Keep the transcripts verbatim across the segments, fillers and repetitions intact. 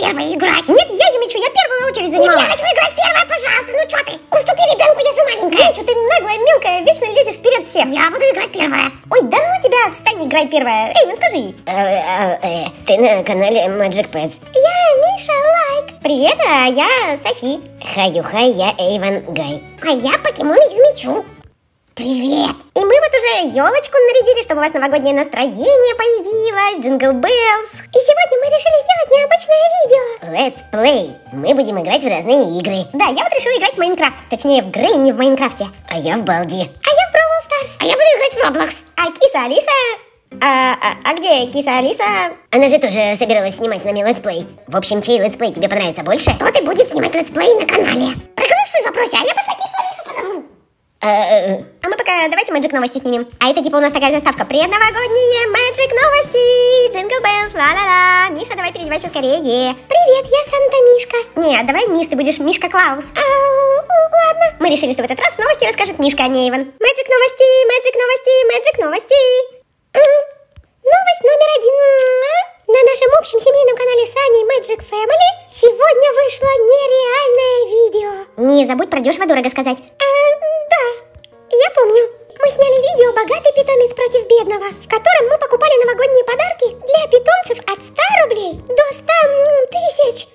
первая играть. Нет, я Юмичу, я первую очередь занимала. Нет, я хочу играть первая, пожалуйста. Ну что ты? Уступи ребенку, я же маленькая. Юмичу, ты наглая, мелкая, вечно лезешь вперед всех. Я буду играть первая. Ой, да ну тебя, отстань, играй первая. Эй, ну скажи. Ты на канале Magic Pets. Я Миша Лайк. Привет, а я Софи. Хаю-хай, я Эйвен Гай. А я покемон Юмичу. Привет. И мы вот уже елочку нарядили, чтобы у вас новогоднее настроение появилось, Джингл Беллс. И сегодня мы решили сделать необычное видео. Let's play. Мы будем играть в разные игры. Да, я вот решила играть в Майнкрафт. Точнее, в Грэнни в Майнкрафте. А я в Балди. А я в Бравл Старс. А я буду играть в Роблокс. А киса Алиса... А, а, а где киса Алиса? Она же тоже собиралась снимать с нами летсплей. В общем, чей летсплей тебе понравится больше? Тот и будет снимать летсплей на канале. Проголосуй в вопросе, а я пошла кису Алису позову. А, а, а мы пока давайте Magic новости снимем. А это типа у нас такая заставка. Предновогодние Magic новости. Джингл Беллс, ла-ла-ла. Миша, давай переодевайся скорее. Привет, я Санта Мишка. Нет, давай, Миш, ты будешь Мишка Клаус. А, ладно. Мы решили, что в этот раз новости расскажет Мишка, а не Эйвен. Magic новости, Magic новости, Magic новости. Новость номер один. На нашем общем семейном канале Sunny Magic Family сегодня вышло нереальное видео. Не забудь про дешево дорого сказать. А, да, я помню. Мы сняли видео «Богатый питомец против бедного», в котором мы покупали новогодние подарки для питомцев от ста рублей до ста тысяч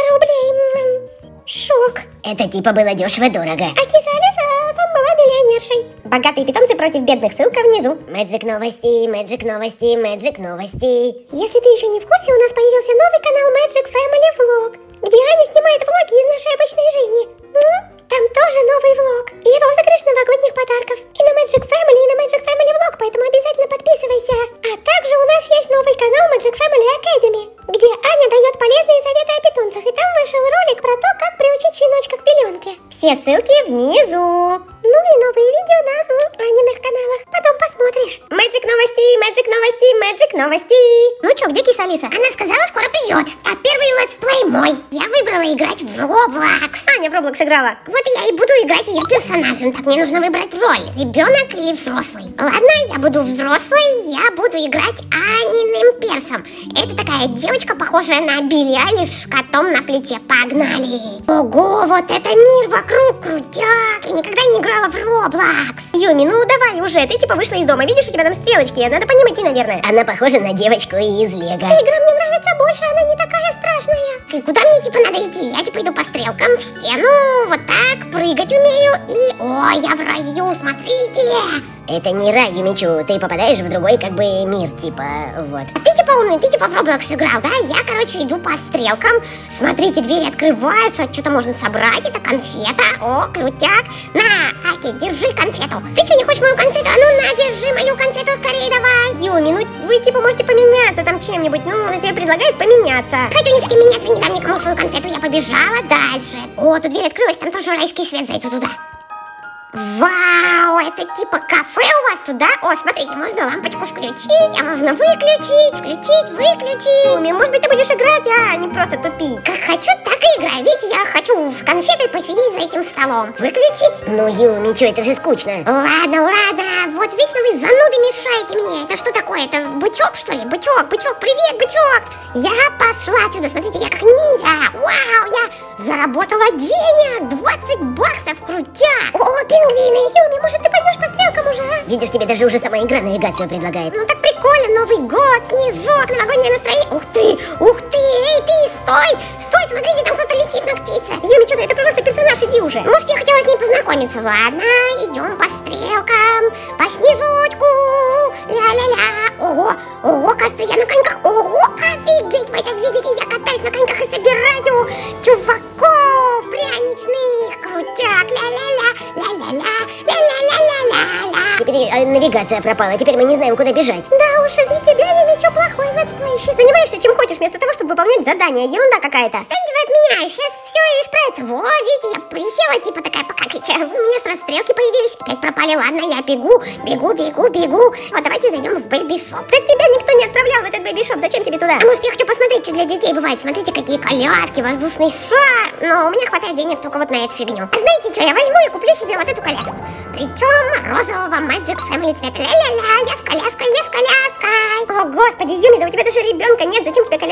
рублей. Шок. Это типа было дешево-дорого. А киса Алиса там была миллионершей. Богатые питомцы против бедных, ссылка внизу. Magic новости, Magic новости, Magic новости. Если ты еще не в курсе, у нас появился новый канал Magic Family Vlog, где Аня снимает влоги из нашей обычной жизни. Ну, там тоже новый влог и розыгрыш новогодних подарков. И на Magic Family, и на Magic Family Vlog, поэтому обязательно подписывайся. А также у нас есть новый канал Magic Family Academy, где Аня дает полезные советы о питомцах, и там вышел ролик про то, как приучить щеночка к пеленке. Все ссылки внизу. Ну и новые видео на м, Аниных каналах. Потом посмотришь. Magic новости, Magic новости, Magic новости. Ну чё, где киса Алиса? Она сказала, скоро придет. А первый летсплей мой. Я выбрала играть в Roblox. Аня в Roblox играла. Вот я и буду играть ее персонажем. Так мне нужно выбрать роль. Ребенок или взрослый. Ладно, я буду взрослой. Я буду играть Аниным персом. Это такая девочка, похожая на Билли Айлиш с котом на плече. Погнали. Ого, вот это мир вокруг. Крутяк. Я никогда не играла в Roblox. Юми, ну давай уже. Ты типа вышла из дома. Видишь, у тебя там стрелочки. Надо по ним идти, наверное. Она похожа на девочку из Лего. Эта игра мне нравится больше. Она не такая страшная. И куда мне типа надо идти? Я типа иду по стрелкам в стену. Вот так. Прыгать умею. И... О, я в раю. Смотрите. Это не рай, Юмичу, ты попадаешь в другой как бы мир, типа, вот. А ты типа умный, ты типа в Roblox играл, да? Я, короче, иду по стрелкам. Смотрите, двери открываются, что-то можно собрать, это конфета. О, крутяк. На, Аки, держи конфету. Ты что, не хочешь мою конфету? А ну на, держи мою конфету, скорее давай. Юми, ну вы типа можете поменяться там чем-нибудь, ну, она тебе предлагает поменяться. Хочу ни с кем меняться, не дам никому свою конфету, я побежала дальше. О, тут дверь открылась, там тоже райский свет, зайду туда. Вау, это типа кафе у вас туда? О, смотрите, можно лампочку включить, а можно выключить, включить, выключить. Юми, может быть, ты будешь играть, а не просто тупить. Как хочу, так и играю. Видите, я хочу с конфетой посидеть за этим столом. Выключить? Ну, Юмичу, это же скучно. Ладно, ладно, вот вечно вы зануды мешаете мне. Это что такое? Это бычок, что ли? Бычок, бычок, привет, бычок. Я пошла отсюда, смотрите, я как ниндзя. Вау, я заработала денег, двадцать баксов, крутяк. О, пингвины, Юми, может ты пойдешь по стрелкам уже, а? Видишь, тебе даже уже сама игра навигацию предлагает. Ну так прикольно, Новый год, снежок, новогоднее настроение. Ух ты, ух ты, эй, ты, стой, стой, смотрите, там кто-то летит на птице. Юми, что-то это просто персонаж, иди уже. Может, я хотела с ней познакомиться. Ладно, идем по стрелкам, по снежочку, ля-ля-ля. Ого, ого, кажется, я на коньках. Ого, офигеть, вы это видите, я катаюсь на коньках и собираю чуваков пряничных. Крутяк, ля-ля-ля, ля-ля-ля, ля-ля-ля-ля-ля-ля. Теперь э, навигация пропала, теперь мы не знаем, куда бежать. Да уж, из-за тебя, Юмичу, плохой летсплейщик. Занимаешься чем хочешь, вместо того, чтобы выполнять задания. Ерунда какая-то. Отстаньте вы от меня, сейчас все исправится. Во, видите, я присела, типа такая, покакайте. У меня сразу стрелки появились, опять пропали. Ладно, я бегу, бегу, бегу, бегу. Вот давайте зайдем в бэйби-шоп. Да тебя никто не отправлял в этот бэйби-шоп, зачем тебе туда? А может, я хочу посмотреть, что для детей бывает. Смотрите, какие коляски, воздушный шар. Но у меня хватает денег только вот на эту фигню. А знаете что, я возьму и куплю себе вот эту коляску. Причем розового Magic Family цвета. Ля-ля-ля, я с коляской, я с коляской. О, господи, Юми, да у тебя даже ребенка нет, зачем тебе коляска? А вот и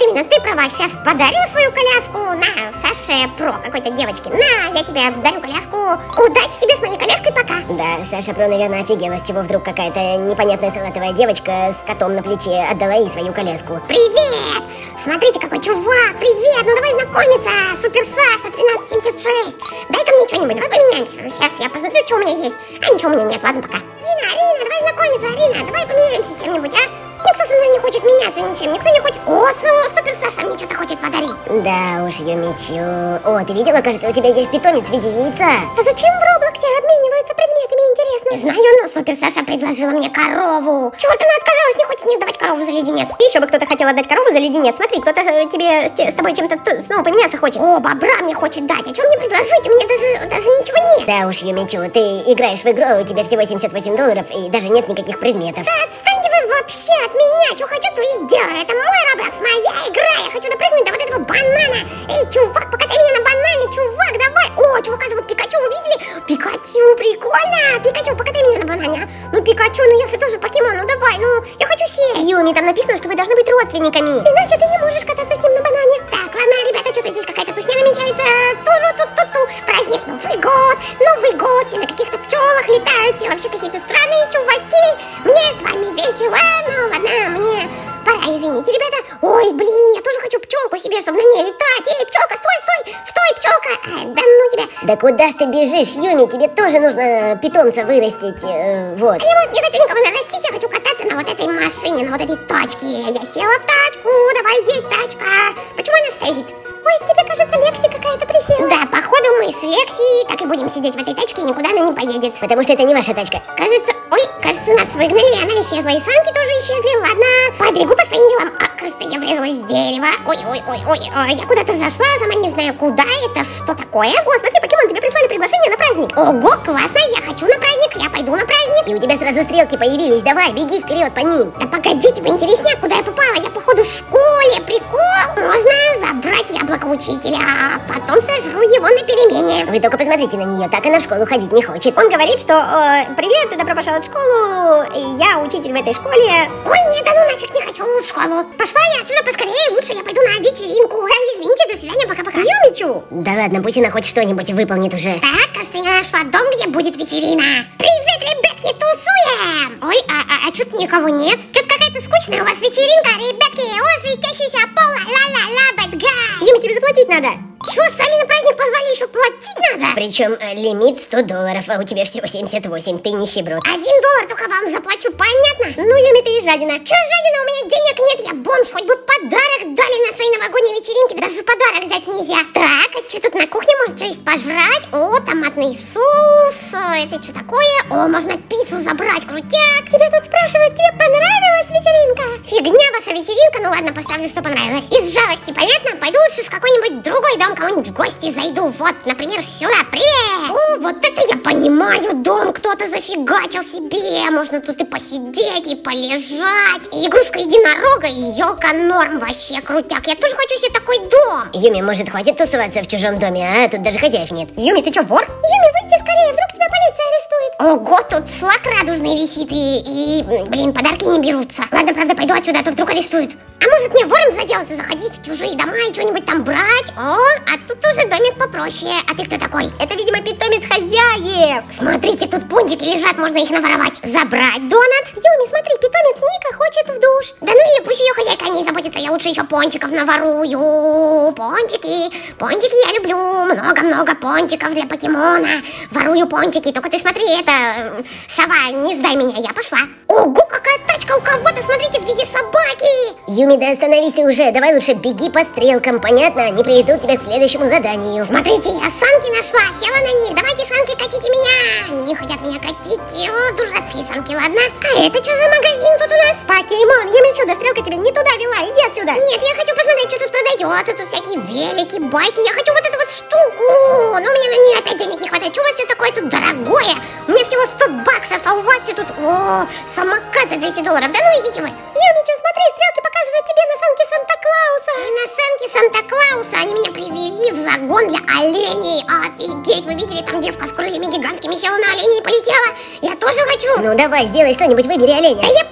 Юмина, ты права, сейчас подарю свою коляску. На, Саше Про, какой-то девочке. На, я тебе дарю коляску. Удачи тебе с моей коляской, пока. Да, Саша Про, наверное, офигела, с чего вдруг какая-то непонятная салатовая девочка с котом на плече отдала ей свою коляску. Привет! Смотрите, какой чувак! Привет! Ну давай знакомиться! Супер Саша, тринадцать семьдесят шесть! Дай-ка мне что-нибудь, давай поменяемся. Сейчас я посмотрю, что у меня есть. А ничего у меня нет, ладно, пока. Арина, Арина, давай знакомиться, Арина, давай поменяемся чем-нибудь, а? Никто со мной не хочет меняться ничем, никто не хочет... О, Супер Саша мне что-то хочет подарить. Да уж, Юмичу. О, ты видела, кажется, у тебя есть питомец в виде яйца. А зачем в Роблоксе обмениваются предметами, интересно? Знаю, но Супер Саша предложила мне корову. Чего она отказалась, не хочет мне давать корову за леденец? Еще бы кто-то хотел отдать корову за леденец. Смотри, кто-то тебе с, с тобой чем-то снова поменяться хочет. О, бобра мне хочет дать. А что мне предложить? У меня даже, даже ничего нет. Да уж, Юмичу, ты играешь в игру, у тебя всего семьдесят восемь долларов и даже нет никаких предметов. Да отстаньте вы вообще от меня. Что хочу, то и делаю. Это мой Роблокс, моя игра. Я хочу допрыгнуть до вот этого банана. Эй, чувак, покатай меня на банане, чувак, давай. О, чувака зовут Пикачу, вы видели? Пикачу, прикольно. Пикачу, покатай меня на банане, а? Ну, Пикачу, ну если тоже покемон, ну давай, ну, я хочу сесть. Юми, там написано, что вы должны быть родственниками. Иначе ты не можешь кататься с ним на банане. Так, ладно, ребята, что-то здесь какая-то тусня намечается. Ту-ру-ту-ту-ту. Праздник Новый год, Новый год. Все на каких-то пчелах летают, все вообще какие-то странные чуваки. Мне с вами весело, ну ладно, мне... Пора, извините, ребята. Ой, блин, я тоже хочу пчелку себе, чтобы на ней летать. Эй, пчелка, стой, стой, стой, пчелка. А, да ну тебя. Да куда ж ты бежишь, Юми? Тебе тоже нужно питомца вырастить, э, вот. А я, может, не хочу никого нарастить, я хочу кататься на вот этой машине, на вот этой тачке. Я села в тачку, давай едь, тачка. Почему она стоит? Ой, тебе кажется, Лекси какая-то присела. Да, походу мы с Лекси так и будем сидеть в этой тачке, и никуда она не поедет. Потому что это не ваша тачка. Кажется, ой, кажется, нас выгнали, она исчезла, и санки тоже исчезли. Ладно, побегу по своим делам. А, кажется, я врезалась в дерево. Ой, ой, ой, ой, ой, я куда-то зашла, сама не знаю куда. Это что такое? О, смотри, покемон, тебе прислали приглашение на праздник. Ого, классно, я хочу на праздник, я пойду на праздник. И у тебя сразу стрелки появились, давай, беги вперед по ним. Да погодите, вы интересняк, куда я попала? Я походу в школе, прикол. Можно забрать яблоко учителя, а потом сожру его на перемене. Вы только посмотрите на нее, так она в школу ходить не хочет. Он говорит, что э, привет, добро пожаловать в школу, и я учитель в этой школе. Ой, нет, да ну нафиг не хочу в школу. Пошла я отсюда поскорее, лучше я пойду на вечеринку. Ай, извините, до свидания, пока-пока. Юмичу! Да ладно, пусть она хоть что-нибудь выполнит уже. Так, кажется, я нашла дом, где будет вечерина. Привет, ребятки, тусуем! Ой, а, а, а что-то никого нет. Что-то какая-то скучная у вас вечеринка, ребятки. О, светящийся пол, ла-ла-ла, bad guy. Юми, тебе заплатить надо. Чё, сами на праздник позвали, еще платить надо? Причем э, лимит сто долларов, а у тебя всего семьдесят восемь, ты нищеброд. Один доллар только вам заплачу, понятно? Ну, Юми, ты и жадина. Чё жадина, у меня денег нет, я бомж, хоть бы подарок дали на своей новогодней вечеринке, даже подарок взять нельзя. Так, а что тут на кухне, может, что есть пожрать? О, томатный соус, это что такое? О, можно пиццу забрать, крутяк. Тебя тут спрашивают, тебе понравилась вечеринка? Фигня ваша вечеринка, ну ладно, поставлю, что понравилось. Из жалости, понятно? Пойду лучше в какой-нибудь другой дом, кого-нибудь в гости зайду, вот, например, сюда, привет! О, вот это я понимаю, дом кто-то зафигачил себе, можно тут и посидеть, и полежать, и игрушка единорога, и елка норм, вообще крутяк, я тоже хочу себе такой дом. Юми, может, хватит тусоваться в чужом доме, а? Тут даже хозяев нет. Юми, ты что, вор? Юми, выйди скорее, вдруг тебя полиция арестует. Ого, тут флаг радужный висит, и, и, блин, подарки не берутся. Ладно, правда, пойду отсюда, а то вдруг арестуют. А может мне вором заделаться, заходить в чужие дома и что-нибудь там брать? О, а тут уже домик попроще. А ты кто такой? Это, видимо, питомец хозяев. Смотрите, тут пончики лежат, можно их наворовать. Забрать донат? Юми, смотри, питомец Ника хочет в душ. Да ну и пусть ее хозяйка о ней заботится, я лучше еще пончиков наворую. Пончики, пончики я люблю. Много-много пончиков для покемона. Ворую пончики, только ты смотри, это... Сова, не сдай меня, я пошла. Ого, какая тачка у кого-то, смотрите, в виде собаки. Юми, да остановись ты уже, давай лучше беги по стрелкам, понятно? Они приведут тебя к следующему заданию. Смотрите, я санки нашла, села на них, давайте санки катите меня. Не хотят меня катить, о, дурацкие санки, ладно? А это что за магазин тут у нас? Покемон, Юмичу, да стрелка тебя не туда вела, иди отсюда. Нет, я хочу посмотреть, что тут продается, тут всякие велики, байки, я хочу вот эту вот штуку. Но у меня на нее опять денег не хватает, что у вас все такое тут дорогое? У меня всего сто баксов, а у вас все тут, о, самокат за двести долларов, да ну идите вы. Юмичу, смотри, стрелки показывают тебе на санки Санта-Клауса. И на санки Санта-Клауса они меня привели в загон для оленей. Офигеть, вы видели, там девка с крыльями гигантскими села на оленей и полетела. Я тоже хочу. Ну давай, сделай что-нибудь, выбери оленя. Да я пытаюсь,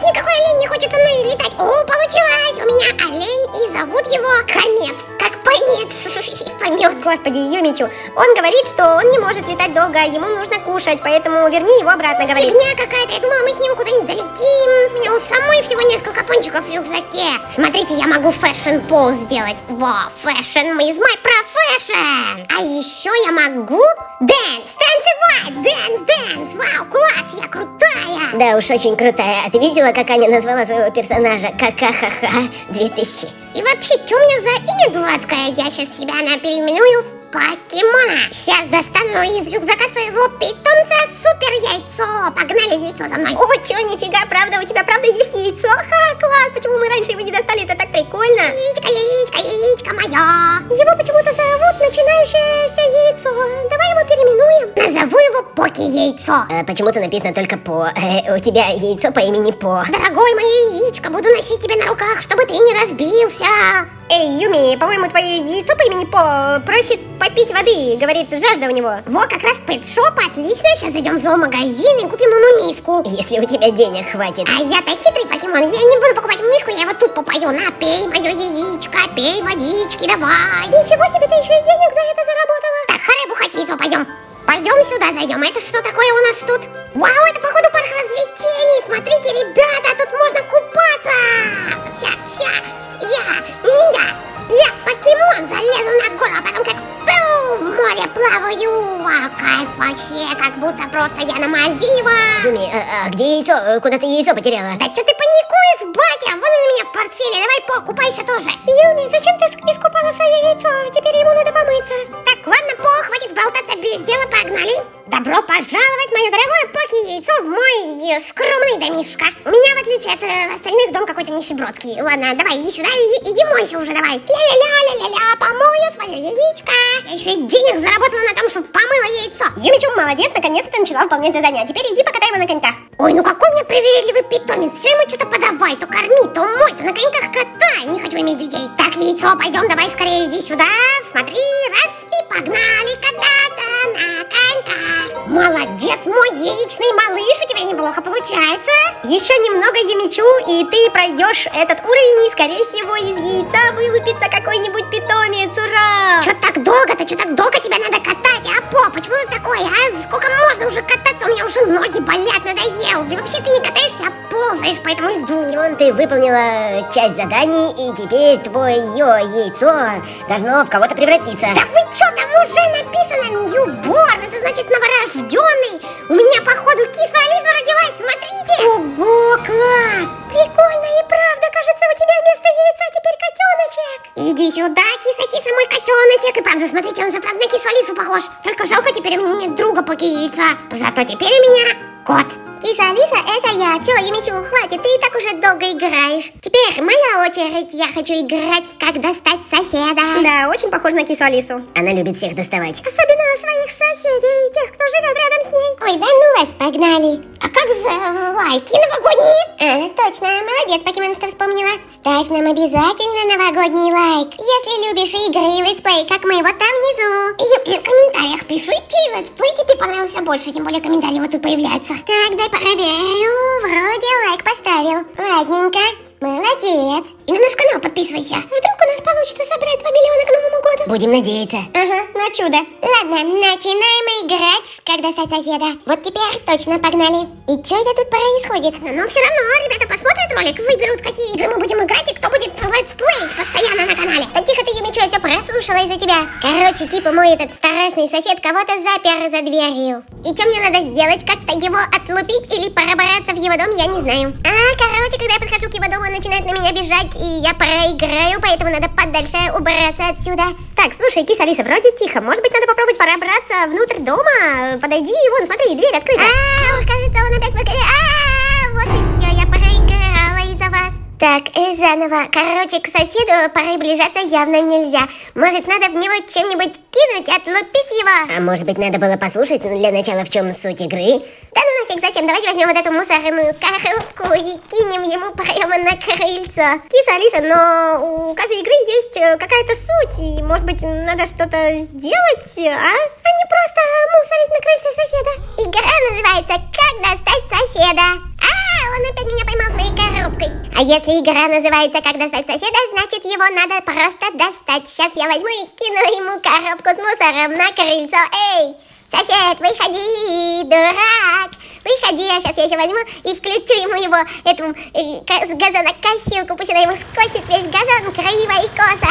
никакой олень не хочет со мной летать. О, получилось! У меня олень, и зовут его Комет. Как помет. Помет, господи, Юмичу. Он говорит, что он не может летать долго, ему нужно кушать, поэтому верни его обратно, говорит. Фигня какая-то, я думала, мы с ним куда-нибудь долетим. У меня у самой всего несколько пончиков в рюкзаке. Смотрите, я могу фэшн поз сделать. Во, фэшн is my profession. А еще я могу дэнс, танцевать, дэнс, дэнс. Вау, класс, я крутая. Да уж, очень крутая. А ты видела, как Аня назвала своего персонажа? Ка-ка-ха-ха две тысячи. И вообще, что у меня за имя дурацкое? Я сейчас себя на переименую в Покемона. Сейчас достану из рюкзака своего питомца супер яйцо. Погнали, яйцо за мной. О, чё, нифига, правда, у тебя правда есть яйцо? Ха, класс, почему мы раньше его не достали, это так прикольно. Яичко, яичко, яичко мое. Его почему-то зовут начинающееся яйцо. Давай его переименуем. Назову его Поки-яйцо. А почему-то написано только По. Э, у тебя яйцо по имени По. Дорогой мое яичко, буду носить тебя на руках, чтобы ты не разбился. Эй, Юми, по-моему, твое яйцо по имени По просит попить воды, говорит, жажда у него. Во, как раз пэт-шоп, отлично, сейчас зайдем в зоомагазин и купим ему миску. Если у тебя денег хватит. А я-то хитрый покемон, я не буду покупать миску, я его тут попою. На, пей мое яичко, пей водички, давай. Ничего себе, ты еще и денег за это заработала. Так, харе бухать яйцо, пойдем. Пойдем сюда зайдем. Это что такое у нас тут? Вау, это походу парк развлечений. Смотрите, ребята, тут можно купаться. Ся, ся, я, ниндзя, я покемон, залезу на гору, а потом как пу, в море плаваю. А, кайф вообще, как будто просто я на Мальдивах. Юми, а, а где яйцо? Куда ты яйцо потеряла? Да что ты паникуешь, батя? Вон он у меня в портфеле, давай покупайся тоже. Юми, зачем ты искупала свое яйцо? Теперь ему надо помыться. Так, ладно, По, хватит болтаться без дела, погнали. Добро пожаловать, мое дорогое Поки-яйцо, в мой э, скромный домишко. У меня, в отличие от э, остальных, дом какой-то нищебродский. Ладно, давай, иди сюда, иди, иди мойся уже, давай. Ля-ля-ля-ля-ля, помою свое яичко. Я еще и денег заработала на том, чтобы помыла яйцо. Юмичу, молодец, наконец-то ты начала выполнять задание. А теперь иди покатай его на коньках. Ой, ну какой у меня привередливый питомец. Все ему что-то подавай, то корми, то мой, то на коньках катай. Не хочу иметь детей. Так, яйцо, пойдем, давай скорее иди сюда. Смотри, раз, и погнали кататься на коньках. Молодец, мой яичный малыш, у тебя неплохо получается. Еще немного, Юмичу, и ты пройдешь этот уровень, и, скорее всего, из яйца вылупится какой-нибудь питомец. Ура! Че так долго-то, что так долго тебя надо катать, а, По? Почему ты такой, а? Сколько можно уже кататься? У меня уже ноги болят, надоел. И вообще ты не катаешься, а ползаешь по этому льду. Вон ты выполнила часть заданий, и теперь твое яйцо должно в кого-то превратиться. Да вы че, там уже написано Newborn, это значит новорожденный. У меня, походу, киса Алиса родилась, смотрите. Ого, класс! Прикольно и правда, кажется, у тебя вместо яйца теперь котеночек. Иди сюда, киса-киса, мой котеночек. И правда, смотрите, он же правда на кису Алису похож. Только жалко, теперь у меня нет друга Поки-яйца. Зато теперь у меня кот. Киса Алиса, это я. Все, Юмичу, хватит, ты и так уже долго играешь. Теперь моя очередь. Я хочу играть в «Как достать соседа». Да, очень похож на кису Алису. Она любит всех доставать. Особенно своих соседей, тех, кто живет рядом с ней. Ой, да ну вас, погнали. А как же лайки новогодние? А, точно, молодец, покемон, что вспомнила. Ставь нам обязательно новогодний лайк, если любишь игры и летсплей, как мы вот там внизу. И в комментариях пишите, летсплей тебе понравился больше, тем более комментарии вот тут появляются. Так, дай проверю, вроде лайк поставил. Ладненько, молодец. И на наш канал подписывайся. Вдруг у нас получится собрать два миллиона к Новому году. Будем надеяться. Ага, на чудо. Ладно, начинаем играть в «Как достать соседа». Вот теперь точно погнали. И что это тут происходит? Но все равно ребята посмотрят ролик, выберут, какие игры мы будем играть и кто будет летсплеить постоянно на канале. Да тихо ты, Юмичу, я все прослушала из-за тебя. Короче, типа мой этот страшный сосед кого-то запер за дверью. И что мне надо сделать? Как-то его отлупить или пробраться в его дом, я не знаю. А, короче, когда я подхожу к его дому, он начинает на меня бежать, и я проиграю, поэтому надо подальше убраться отсюда. Так, слушай, киса Алиса, вроде тихо. Может быть, надо попробовать пробраться внутрь дома? Подойди, вон, смотри, дверь открыта. А, кажется, он опять выходит. А, вот и все, я проиграла из-за вас. Так, и заново. Короче, к соседу приближаться явно нельзя. Может, надо в него чем-нибудь кинуть, отлупить его? А может быть, надо было послушать для начала, в чем суть игры? Да ну нафиг, зачем? Давайте возьмем вот эту мусорную коробку и кинем ему прямо на крыльцо. Киса Алиса, но у каждой игры есть какая-то суть, и, может быть, надо что-то сделать, а? А не просто мусорить на крыльце соседа. Игра называется «Как достать соседа». А, он опять меня поймал своей коробкой. А если игра называется «Как достать соседа», значит его надо просто достать. Сейчас я возьму и кину ему коробку с мусором на крыльцо. Эй, сосед, выходи, дурак. Выходи, а сейчас я еще возьму и включу ему его, эту э, газонокосилку. Пусть она ему скосит весь газон криво и косо.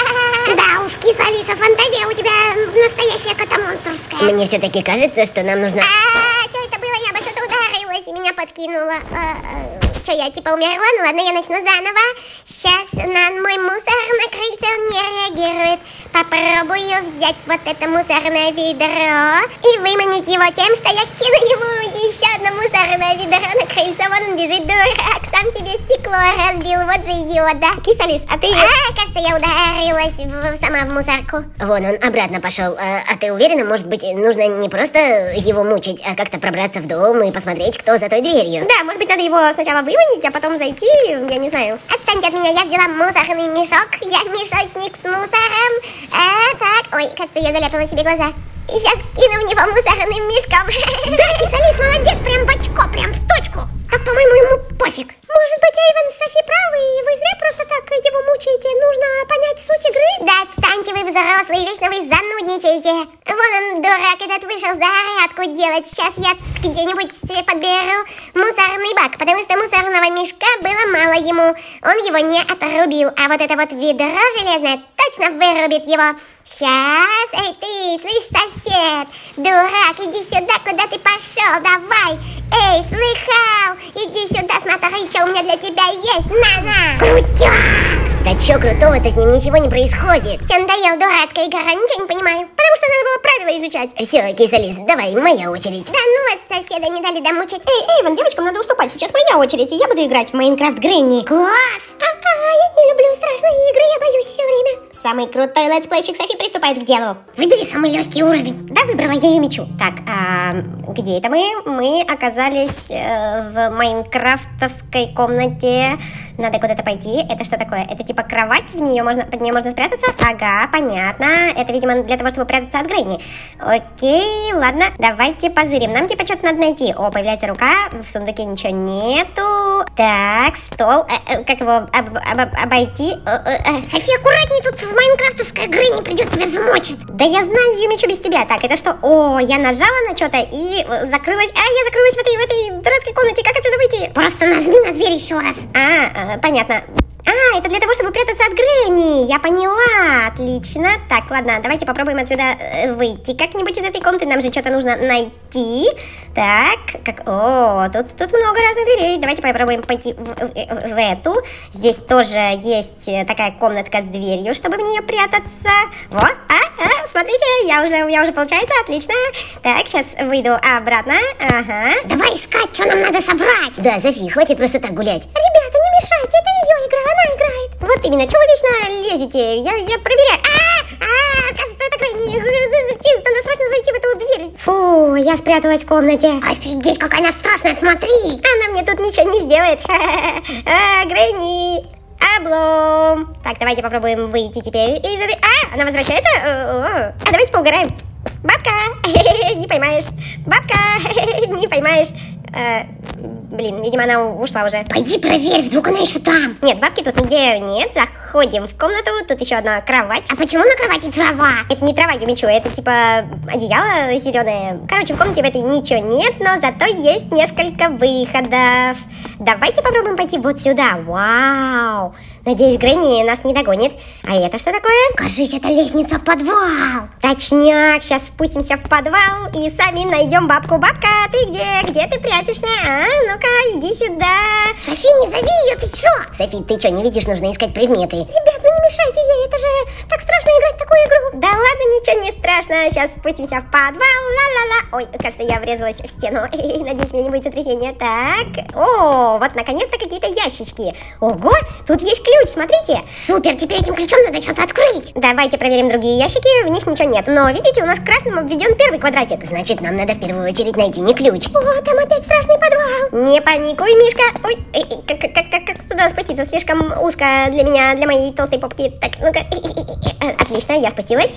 Да уж, киса Алиса, фантазия у тебя настоящая кота-монстрская. Мне все-таки кажется, что нам нужно... А, что это было? Я обо что-то ударилась и меня подкинула. Что, я типа умерла? Ну ладно, я начну заново. Сейчас на мой мусор на крыльце он не реагирует. Попробую взять вот это мусорное ведро и выманить его тем, что я кину ему еще одно мусорное ведро на крыльцо. Вон он бежит, дурак, сам себе стекло разбил. Вот же идиот, да? Киса Алис, а ты... А, кажется, я ударилась в, сама в мусорку. Вон он обратно пошел. А, а ты уверена, может быть, нужно не просто его мучить, а как-то пробраться в дом и посмотреть, кто за той дверью? Да, может быть, надо его сначала выманить, а потом зайти, я не знаю. Отстаньте от меня, я взяла мусорный мешок. Я мешочник с мусором. А, так, ой, кажется, я заляпала себе глаза. И сейчас кину в него мусорным мешком. Да, Киса Алис, молодец, прям в очко, прям в точку. Так, по-моему, ему пофиг. Может быть, Эйвен с Софи правы, и вы зря просто так его мучаете. Нужно понять суть игры. Да отстаньте вы, взрослые, вечно вы занудничаете. Вон он, дурак, этот вышел зарядку делать. Сейчас я где-нибудь себе подберу мусорный бак, потому что мусорного мешка было мало ему. Он его не отрубил, а вот это вот ведро железное точно вырубит его. Сейчас, эй ты, слышь, сосед, дурак, иди сюда, куда ты пошел, давай. Эй, слыхал, иди сюда, смотри, что у меня для тебя есть, на-на. Крутяк! Да чё крутого-то, с ним ничего не происходит. Все надоел, дурацкая игра, ничего не понимаю. Потому что надо было правила изучать. Все, Киса Алис, давай, моя очередь. Да ну вас, соседа, не дали домучить. Эй, Эйвен, девочкам надо уступать, сейчас моя очередь, и я буду играть в Майнкрафт Грэнни. Класс! А-а, я не люблю страшные игры, я боюсь все время. Самый крутой летсплейщик Софи приступает к делу. Выбери самый легкий уровень. Да, выбрала, я ее мечу. Так, а где это мы? Мы оказались э, в майнкрафтовской комнате. Надо куда-то пойти. Это что такое? Это типа кровать, в нее можно, под нее можно спрятаться? Ага, понятно. Это, видимо, для того, чтобы прятаться от Грэнни. Окей, ладно, давайте позырим. Нам типа что-то надо найти. О, появляется рука, в сундуке ничего нету. Так, стол. Э, э, как его об, об, обойти? Э, э, э. Софи, аккуратней, тут в майнкрафтовской Грэнни придет, тебя замочит. Да я знаю, ее мечу без тебя. Так, это что? О, я нажала на что-то и закрылась. А, я закрылась в этой, в этой дурацкой комнате. Как отсюда выйти? Просто нажми на дверь еще раз. А, а, понятно. А, это для того, чтобы прятаться от Грэнни. Я поняла. Отлично. Так, ладно, давайте попробуем отсюда э, выйти как-нибудь из этой комнаты. Нам же что-то нужно найти. Так, как... О, тут, тут много разных дверей. Давайте попробуем пойти в, в, в эту. Здесь тоже есть такая комнатка с дверью, чтобы в нее прятаться. Во, а, а, смотрите, я уже, я уже получается, отлично. Так, сейчас выйду обратно. Ага. Давай искать, что нам надо собрать. Да, Софи, хватит просто так гулять. Ребята, не мешайте, это ее игра, она играет. Вот именно, чего вы вечно лезете? Я, я проверяю. А, а, кажется, это Грэнни. Надо срочно зайти в эту дверь. Фу, я спряталась в комнате. Офигеть, какая она страшная, смотри. Она мне тут ничего не сделает. А, Грэнни, облом. Так, давайте попробуем выйти теперь из этой... А, она возвращается? А давайте поугараем. Бабка, не поймаешь. Бабка, не поймаешь. Блин, видимо, она ушла уже. Пойди проверь, вдруг она еще там. Нет, бабки тут нигде нет. Заходим в комнату, тут еще одна кровать. А почему на кровати трава? Это не трава, я мечу, это типа одеяло зеленое. Короче, в комнате в этой ничего нет, но зато есть несколько выходов. Давайте попробуем пойти вот сюда. Вау! Надеюсь, Грэнни нас не догонит. А это что такое? Кажись, это лестница в подвал. Точняк, сейчас спустимся в подвал и сами найдем бабку. Бабка, ты где? Где ты прячешься? А, ну-ка, иди сюда. Софи, не зови ее, ты что? Софи, ты что, не видишь, нужно искать предметы. Ребят, ну не мешайте ей, это же так страшно играть в такую игру. Да ладно, ничего не страшно. Сейчас спустимся в подвал. Ла-ла-ла. Ой, кажется, я врезалась в стену. Надеюсь, у меня не будет сотрясения. Так, о, вот наконец-то какие-то ящички. Ого, тут есть ключ. Смотрите. Супер, теперь этим ключом надо что-то открыть. Давайте проверим другие ящики, в них ничего нет. Но видите, у нас красным обведен первый квадратик. Значит, нам надо в первую очередь найти не ключ. О, там опять страшный подвал. Не паникуй, Мишка. Ой, как, как, как, как туда спуститься? Слишком узко для меня, для моей толстой попки. Так, ну-ка. Отлично, я спустилась.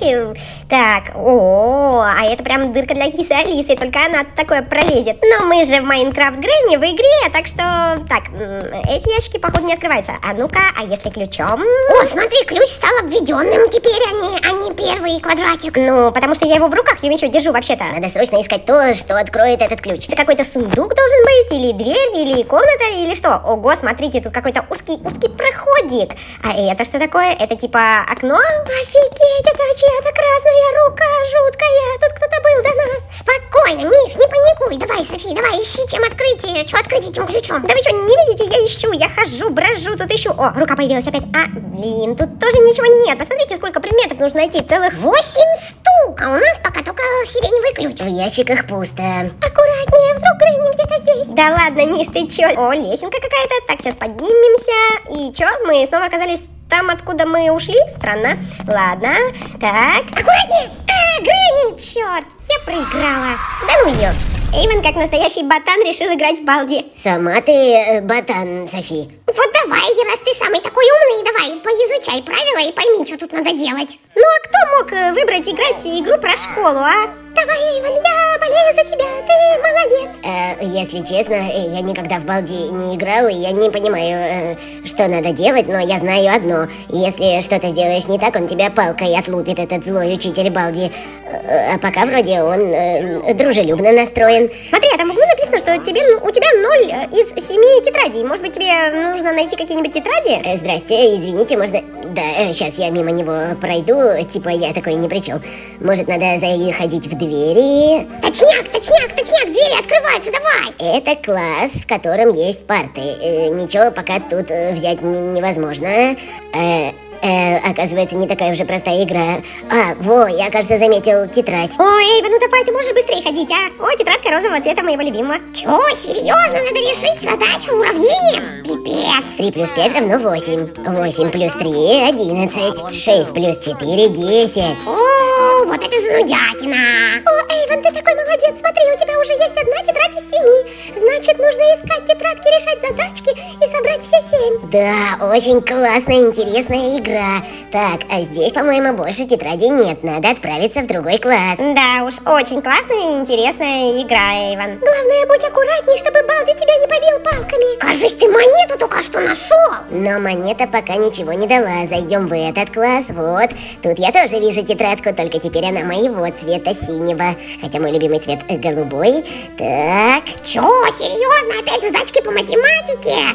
Так, о, а это прям дырка для кисы Алисы, только она такое пролезет. Но мы же в Майнкрафт Грэнни в игре, так что... Так, эти ящики, походу, не открываются. А ну-ка, а если ключом? О, смотри, ключ стал обведенным теперь, а не, а не первый квадратик. Ну, потому что я его в руках, я еще держу вообще-то. Надо срочно искать то, что откроет этот ключ. Это какой-то сундук должен быть, или дверь, или комната, или что? Ого, смотрите, тут какой-то узкий, узкий проходик. А это что такое? Это типа окно? Офигеть, это чья-то красная рука жуткая. Тут кто-то был до нас. Спокойно, Миш, не паникуй. Давай, Софи, давай, ищи, чем открыть, что открыть этим ключом. Да вы что, не видите? Я ищу, я хожу, брожу, тут ищу. О, рука появилась опять. А, блин, тут тоже ничего нет. Посмотрите, сколько предметов нужно найти. Целых восемь штук. А у нас пока только сиреневый ключ. В ящиках пусто. Аккуратнее, вдруг Грэнни где-то здесь. Да ладно, Миш, ты чё? О, лесенка какая-то. Так, сейчас поднимемся. И чё? Мы снова оказались там, откуда мы ушли? Странно. Ладно. Так. Аккуратнее. А, Грэнни, черт, я проиграла. Да ну её. Эйвен, как настоящий ботан, решил играть в Балди. Сама ты э, ботан, Софи. Вот давай, раз ты самый такой умный, давай, поизучай правила и пойми, что тут надо делать. Ну а кто мог э, выбрать играть игру про школу, а? Давай, Эйвен, я болею за тебя, ты молодец. Э, если честно, я никогда в Балди не играл, и я не понимаю, э, что надо делать, но я знаю одно. Если что-то сделаешь не так, он тебя палкой отлупит, этот злой учитель Балди. Э, а пока вроде он э, дружелюбно настроен. Смотри, а там в углу написано, что тебе, у тебя ноль из семи тетрадей. Может быть, тебе нужно найти какие-нибудь тетради? Э, здрасте, извините, можно... Да, э, сейчас я мимо него пройду, типа я такой ни при чем. Может, надо заходить в двери? Точняк, точняк, точняк, двери открываются, давай! Это класс, в котором есть парты. Э, ничего пока тут э, взять не- невозможно. Э, э, оказывается, не такая уже простая игра. А, во, я, кажется, заметил тетрадь. Ой, Эйвен, ну давай, ты можешь быстрее ходить, а? О, тетрадка розового цвета моего любимого. Чё, серьезно, надо решить задачу уравнением? Пипец! три плюс пять равно восемь. восемь плюс три — одиннадцать. шесть плюс четыре — десять. О, вот это занудятина! О, Эйвен, ты такой молодец, смотри, у тебя уже есть одна тетрадь из семи. Значит, нужно искать тетрадки, решать задачки и собрать все семь. Да, очень классная, интересная игра. Так, а здесь, по-моему, больше тетрадей нет. Надо отправиться в другой класс. Да уж, очень классная и интересная игра, Эйвен. Главное, будь аккуратней, чтобы Балди тебя не побил палками. Кажись, ты монету только что нашел. Но монета пока ничего не дала. Зайдем в этот класс. Вот. Тут я тоже вижу тетрадку, только теперь она моего цвета синего. Хотя мой любимый цвет э, голубой. Так. Чё, серьезно? Опять задачки по математике?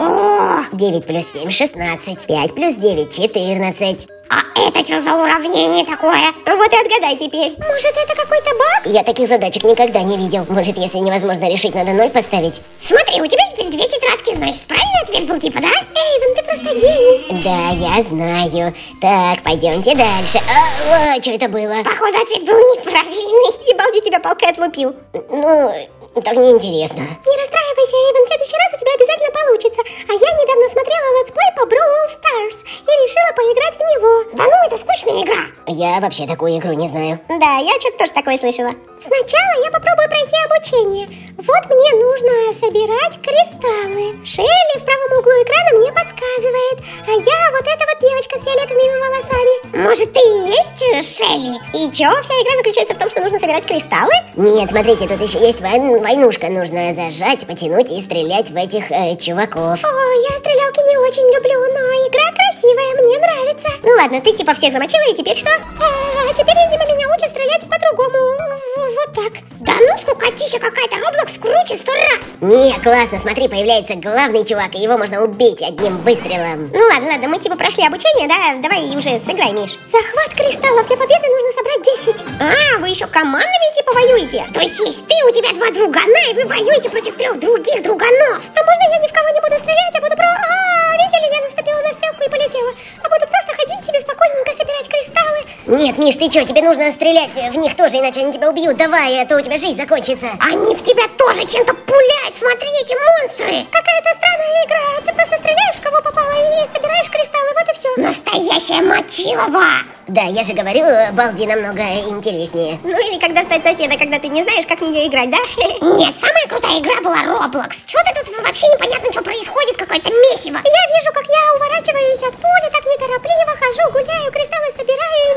О, девять плюс семь — шестнадцать. пять плюс девять — четырнадцать. а это что за уравнение такое? Вот и отгадай теперь. Может, это какой-то баг? Я таких задачек никогда не видел. Может, если невозможно решить, надо ноль поставить? Смотри, у тебя теперь две тетрадки, значит, правильный ответ был типа, да? Эйвен, ты просто гений. Да, я знаю. Так, пойдемте дальше. А, что это было? Походу, ответ был неправильный. И Балди тебя палкой отлупил. Ну, так неинтересно. Не расстраивайся, Эйвен, в следующий раз у тебя обязательно получится. А я недавно смотрела летсплей по Brawl Stars и решила поиграть в него. Да ну, это скучная игра. Я вообще такую игру не знаю. Да, я что-то тоже такое слышала. Сначала я попробую пройти обучение. Вот мне нужно собирать кристаллы. Шелли в правом углу экрана мне подсказывает. А я вот эта вот девочка с фиолетовыми волосами. Может, ты и есть Шелли? И чё, вся игра заключается в том, что нужно собирать кристаллы? Нет, смотрите, тут еще есть вой- войнушка. Нужно зажать, потянуть и стрелять в этих э, чуваков. О, я стрелялки не очень люблю, но игра красивая, мне нравится. Ну ладно, ты типа всех замочила, и теперь что? А, а теперь, видимо, меня учат стрелять по-другому. Вот так. Да ну, скукотища какая-то, Роблокс круче сто раз. Не, классно, смотри, появляется главный чувак, и его можно убить одним выстрелом. Ну ладно, ладно, мы типа прошли обучение, да? Давай уже сыграй, Миш. Захват кристаллов, для победы нужно собрать десять. А, вы еще командами типа воюете? То есть есть ты, у тебя два другана, и вы воюете против трех других друганов. А можно я ни в кого не буду стрелять, а буду про... А, видели, я наступила на стрелку и полетела. А буду просто ходить себе спокойненько, собирать кристаллы. Нет, Миш, ты что, тебе нужно стрелять в них тоже, иначе они тебя убьют. Давай, а то у тебя жизнь закончится. Они в тебя тоже чем-то пуляют, смотри, эти монстры. Какая-то странная игра. Ты просто стреляешь в кого попало и собираешь кристаллы, вот и все. Настоящая мочилова. Да, я же говорю, Балди намного интереснее. Ну или когда стать соседа, когда ты не знаешь, как в нее играть, да? Нет, самая крутая игра была Roblox. Чего ты тут вообще непонятно, что происходит, какое-то месиво. Я вижу, как я уворачиваюсь от поля, так неторопливо хожу, гуляю, кристаллы собираю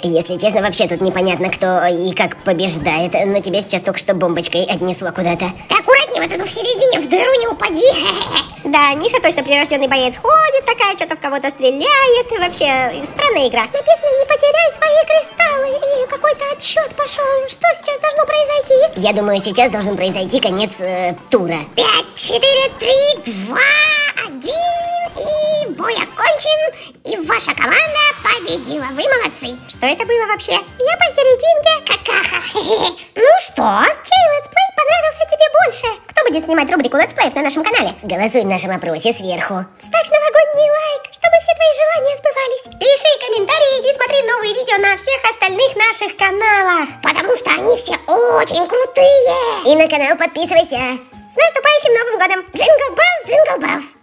Если честно, вообще тут непонятно, кто и как побеждает, но тебя сейчас только что бомбочкой отнесло куда-то. Ты аккуратнее, вот тут в середине в дыру не упади. Да, Миша точно прирожденный боец. Ходит такая, что-то в кого-то стреляет. Вообще, странная игра. Написано, не потеряй свои кристаллы. И какой-то отсчет пошел. Что сейчас должно произойти? Я думаю, сейчас должен произойти конец э, тура. Пять, четыре, три, два, один. И бой окончен. И ваша команда победила. Вы молодцы. Что это было вообще? Я посерединке. Какаха. Ну что, чей летсплей понравился тебе больше? Кто будет снимать рубрику летсплеев на нашем канале? Голосуй в нашем опросе сверху. Ставь новогодний лайк, чтобы все твои желания сбывались. Пиши комментарии, иди смотри новые видео на всех остальных наших каналах. Потому что они все очень крутые. И на канал подписывайся. С наступающим Новым годом! Джингл беллс, джингл беллс.